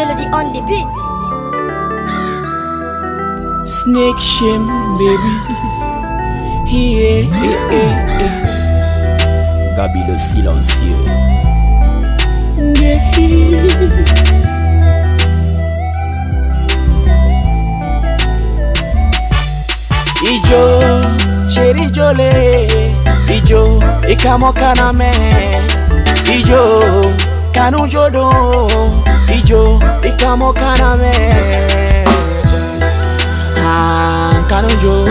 Melody on the beat. Snake shame, baby. Yeah, yeah, yeah. Gabi le silencieux. Yeah. Ijo, chéri jolé. Ijo, ikamo kaname. Ijo, kanu jodo. Ijo, ikamo kaname. Kanu jo.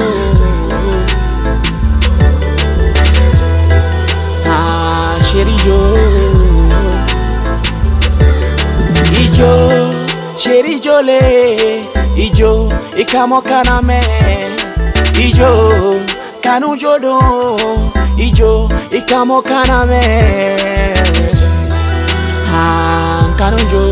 Chéri jo. Ijo, chéri jolé. Ijo, ikamo kaname. Ijo, kanu jodo. Ijo, ikamo kaname. Kanu jo.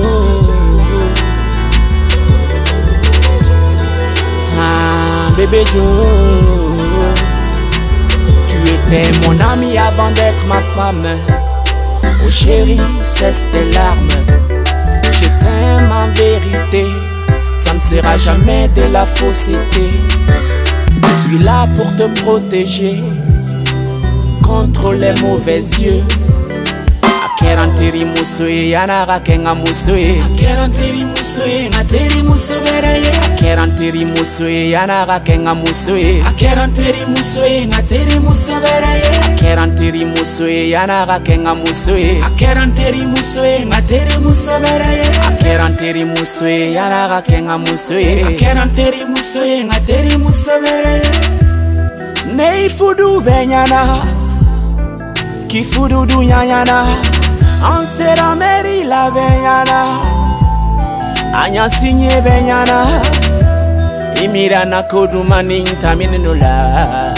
Bébé Jo. Tu étais mon ami avant d'être ma femme. Oh chérie, cesse tes larmes. Je t'aime en vérité. Ça ne sera jamais de la fausseté. Je suis là pour te protéger contre les mauvais yeux. Akeranteri musoe yanara kenga musoe. Akeranteri musoe ngateri musoberaye. Akeranteri musoe yanara kenga musoe. Akeranteri musoe ngateri musoberaye. Akeranteri musoe yanara kenga musoe. Akeranteri musoe ngateri musoberaye. Akeranteri musoe yanara kenga musoe. Akeranteri musoe ngateri musoberaye. Nei fudu benyana. Kifudu dunyana. Ansera meri la benyana. Anya sinye benyana. Imira na koduma ninta minula.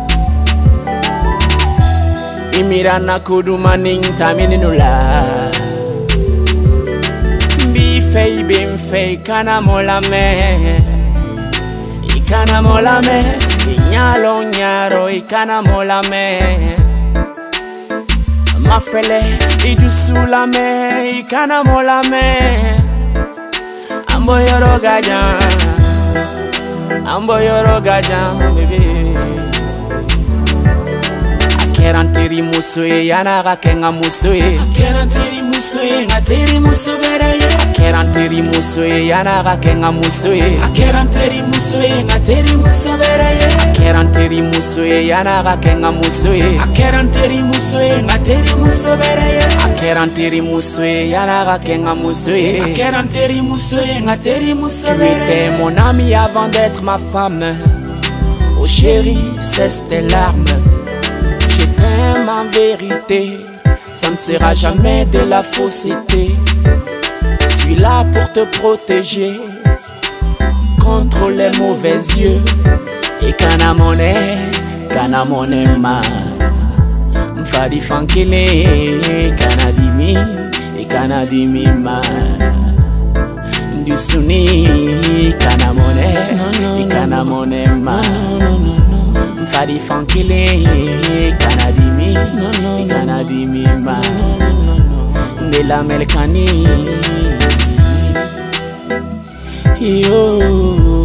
Imira na koduma ninta minula. Bifei bimfei kana molame. Ikana molame. Inyalo nyaro ikana molame. Mafele, idu sulame, ikana molame. Ambo yoro gajan, baby. Akeranteri musoe, yanara kenga musoe. Akeranteri musoe, ngateri musoberaye. Akeranteri musoe, yanara kenga musoe. Akeranteri musoe, ngateri musoberaye. Akeranteri musoe, yanara kenga musoe. Akeranteri musoe, ngateri musoberaye. Akeranteri musoe, yanara kenga musoe. Akeranteri musoe, ngateri musoberaye. Tu étais mon ami avant d'être ma femme. Oh chérie, cesse tes larmes. Je t'aime en vérité. Ça ne sera jamais de la fausseté. Je suis là pour te protéger contre les mauvais yeux. Et kanamone ma mfadi fankele kanadimi e kanadimi ma ndusuni kanamone e kanamone ma mfadi fankele kanadimi e kanadimi ma ndela melkani yo.